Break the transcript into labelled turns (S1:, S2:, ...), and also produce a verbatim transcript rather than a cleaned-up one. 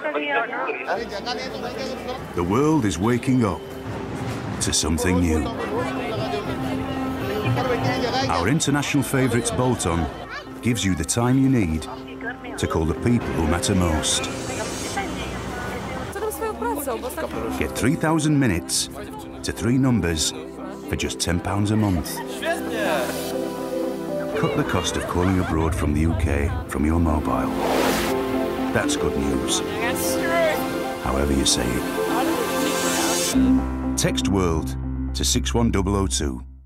S1: The world is waking up to something new. Our international favourites bolt-on gives you the time you need to call the people who matter most. Get three thousand minutes to three numbers for just ten pounds a month. Cut the cost of calling abroad from the U K from your mobile. That's good news, however you say it. Text WORLD to six one zero zero two.